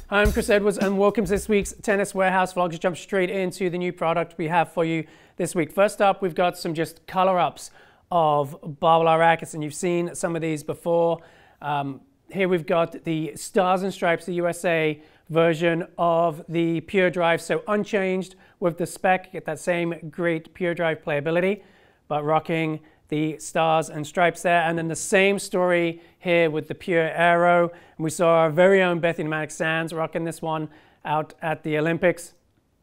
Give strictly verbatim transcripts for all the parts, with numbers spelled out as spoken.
Hi, I'm Chris Edwards and welcome to this week's Tennis Warehouse vlog. Just jump straight into the new product we have for you this week. First up, we've got some just color ups of Babolat rackets, and you've seen some of these before. Um, here we've got the Stars and Stripes, the U S A version of the Pure Drive, so unchanged with the spec, get that same great Pure Drive playability, but rocking the Stars and Stripes there. And then the same story here with the Pure Aero. And we saw our very own Bethany Matic Sands rocking this one out at the Olympics.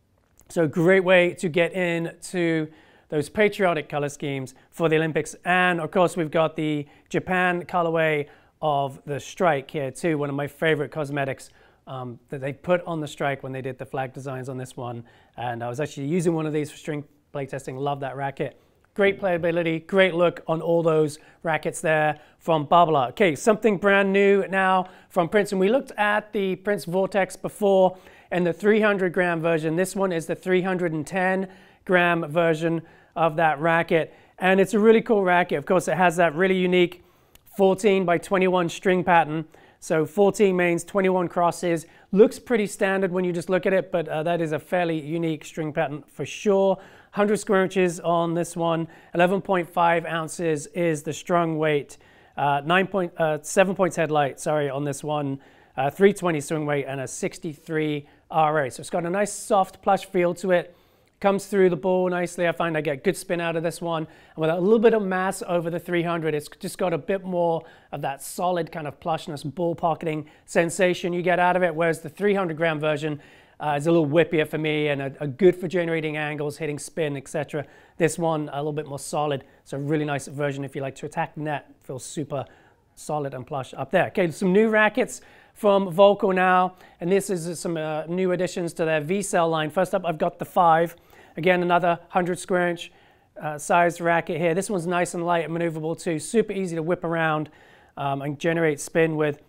So great way to get into those patriotic color schemes for the Olympics. And of course, we've got the Japan colorway of the Strike here too, one of my favorite cosmetics um, that they put on the Strike when they did the flag designs on this one. And I was actually using one of these for string playtesting. Love that racket. Great playability, great look on all those rackets there from Babolat. Okay, something brand new now from Prince. And we looked at the Prince Vortex before and the three hundred gram version. This one is the three hundred ten gram version of that racket. And it's a really cool racket. Of course, it has that really unique fourteen by twenty-one string pattern. So fourteen mains, twenty-one crosses. Looks pretty standard when you just look at it, but uh, that is a fairly unique string pattern for sure. one hundred square inches on this one. eleven point five ounces is the strung weight. Uh, nine point, uh, seven points headlight, sorry, on this one. Uh, three twenty swing weight and a sixty-three R A. So it's got a nice soft plush feel to it. Comes through the ball nicely. I find I get good spin out of this one. And with a little bit of mass over the three hundred, it's just got a bit more of that solid kind of plushness, ball pocketing sensation you get out of it, whereas the three hundred gram version uh, is a little whippier for me and a, a good for generating angles, hitting spin, et cetera. This one, a little bit more solid. It's a really nice version if you like to attack net. Feels super solid and plush up there. Okay, some new rackets from Volcom now, and this is some uh, new additions to their V-Cell line. First up, I've got the five. Again, another one hundred square inch uh, sized racket here. This one's nice and light and maneuverable too. Super easy to whip around um, and generate spin with.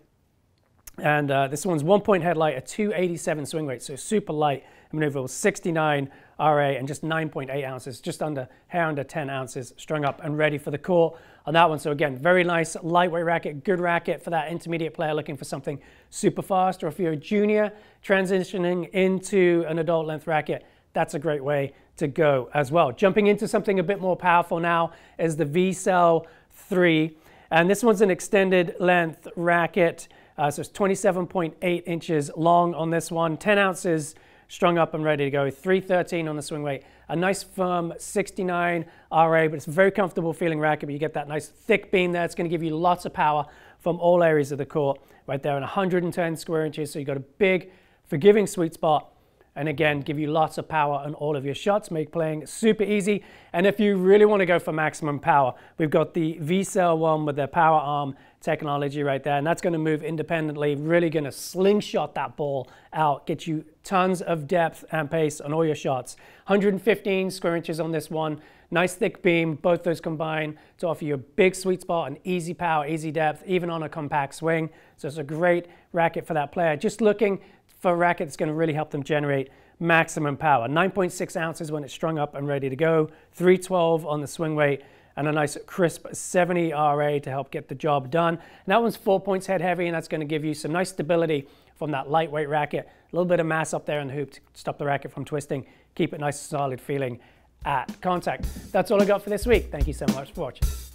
And uh, this one's one point headlight, a two eighty-seven swing weight, so super light and maneuverable. sixty-nine R A and just nine point eight ounces, just under, hair under ten ounces, strung up and ready for the court on that one. So again, very nice lightweight racket, good racket for that intermediate player looking for something super fast, or if you're a junior transitioning into an adult length racket, that's a great way to go as well. Jumping into something a bit more powerful now is the V-Cell three. And this one's an extended length racket. Uh, so it's twenty-seven point eight inches long on this one, ten ounces strung up and ready to go, three thirteen on the swing weight. A nice firm sixty-nine R A, but it's a very comfortable feeling racket, but you get that nice thick beam there. It's going to give you lots of power from all areas of the court right there, and one hundred ten square inches. So you've got a big, forgiving sweet spot. And again, give you lots of power on all of your shots, make playing super easy. And if you really want to go for maximum power, we've got the V-Cell one with their power arm technology right there. And that's going to move independently, really going to slingshot that ball out, get you tons of depth and pace on all your shots. one hundred fifteen square inches on this one. Nice thick beam, both those combine to offer you a big sweet spot and easy power, easy depth, even on a compact swing. So it's a great racket for that player. Just looking for a racket that's going to really help them generate maximum power. nine point six ounces when it's strung up and ready to go, three twelve on the swing weight, and a nice crisp seventy R A to help get the job done. And that one's four points head heavy, and that's going to give you some nice stability from that lightweight racket. A little bit of mass up there in the hoop to stop the racket from twisting, keep it nice and solid feeling at contact. That's all I got for this week. Thank you so much for watching.